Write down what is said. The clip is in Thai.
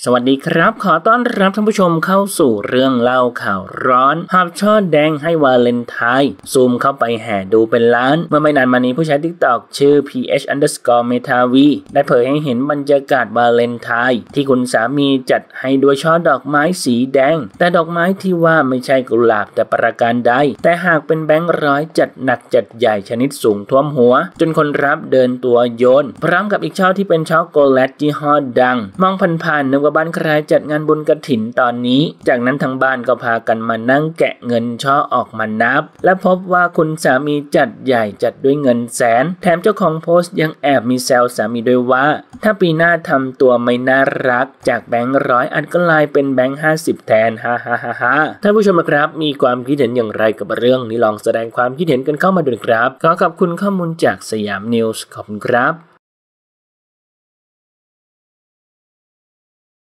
สวัสดีครับขอต้อนรับท่านผู้ชมเข้าสู่เรื่องเล่าข่าวร้อนภาพช่อแดงให้วาเลนไทน์ซูมเข้าไปแห่ดูเป็นล้านเมื่อไม่นานมานี้ผู้ใช้ TikTok ชื่อ ph_metav ได้เผยให้เห็นบรรยากาศวาเลนไทน์ที่คุณสามีจัดให้ด้วยช่อดอกไม้สีแดงแต่ดอกไม้ที่ว่าไม่ใช่กุหลาบแต่ประการใดแต่หากเป็นแบงค์ร้อยจัดหนักจัดใหญ่ชนิดสูงท่วมหัวจนคนรับเดินตัวโยนพร้อมกับอีกช่อที่เป็นช็อกโกแลตยี่ห้อดังมองผ่านๆนึกว่าบ้านใครจัดงานบุญกฐินตอนนี้จากนั้นทางบ้านก็พากันมานั่งแกะเงินช่อออกมานับและพบว่าคุณสามีจัดใหญ่จัดด้วยเงินแสนแถมเจ้าของโพสต์ยังแอบมีแซวสามีด้วยว่าถ้าปีหน้าทำตัวไม่น่ารักจากแบงค์ร้อยอาจกลายเป็นแบงค์50แทนฮ่าฮ่าฮ่าฮ่าท่านผู้ชมครับมีความคิดเห็นอย่างไรกับเรื่องนี้ลองแสดงความคิดเห็นกันเข้ามาดูครับขอขอบคุณข้อมูลจากสยามนิวส์ขอบคุณครับ